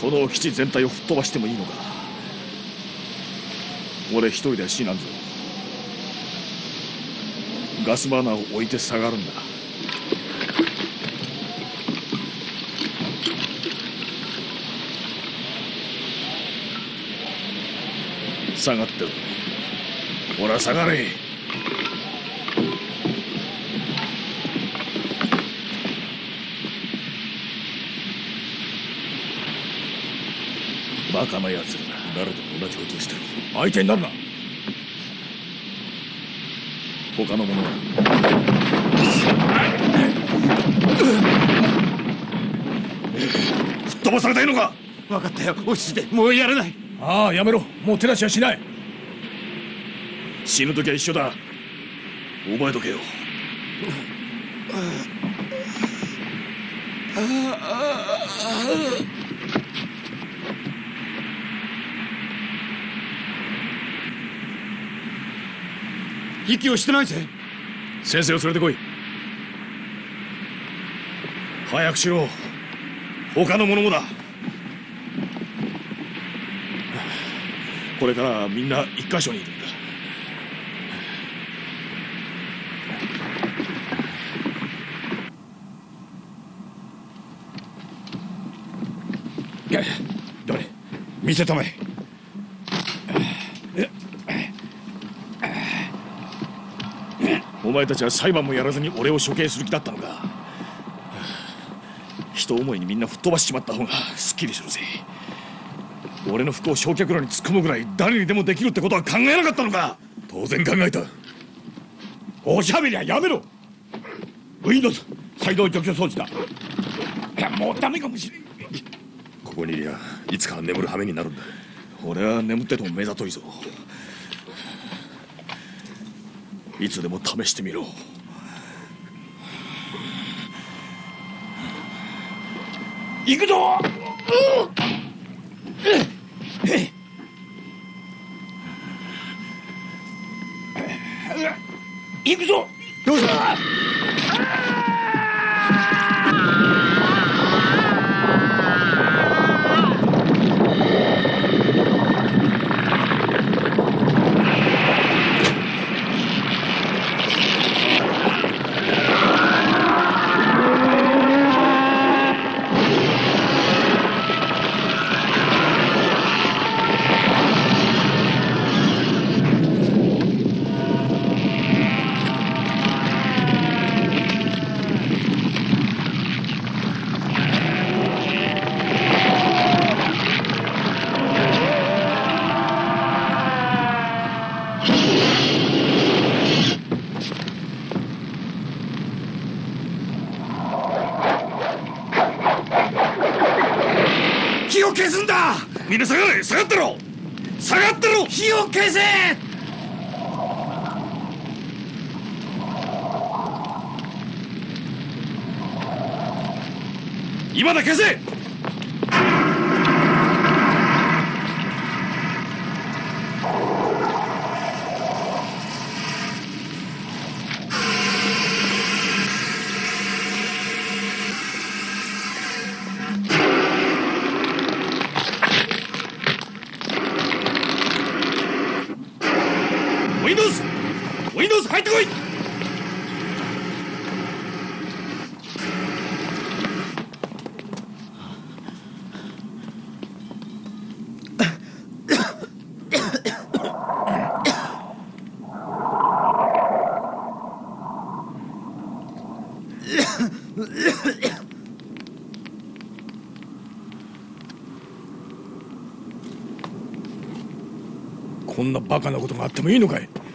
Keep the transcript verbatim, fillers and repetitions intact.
この基地全体を吹っ飛ばしてもいいのか。俺一人では死なんぞ。ガスバーナーを置いて下がるんだ。下がってる。ほら下がれ。バカなやつらだ。誰でも同じことをしてる。相手になるな。他の者は吹っ飛ばされたいのか。 分かったよ、落ち着いて。もうやらない。 ああ、やめろ。もう手出しはしない。死ぬ時は一緒だ。覚えとけよ。 息をしてないぜ。 先生を連れてこい。早くしろ。他の者もだ。これからみんな一箇所にいるんだ。 どれ見せたまえ。 お前たちは裁判もやらずに俺を処刑する気だったのか。人思いにみんな吹っ飛ばしちまった方がすっきりするぜ。俺の服を焼却炉に突っ込むぐらい誰にでもできるってことは考えなかったのか。 当然考えた。おしゃべりはやめろ。ウィンドウズ再動除去装置だ。いや、もうダメかもしれん。 ここにいりゃいつかは眠る羽目になるんだ。 俺は眠ってても目ざといぞ。いつでも試してみろ。 行くぞ。行くぞ。どうした火を消すんだ。 みんな下がれ。下がってろ。下がってろ。 火を消せ。 今だ消せ。ウィンドウズ、ウィンドウズ入ってこい。こんなバカなことがあってもいいのかい。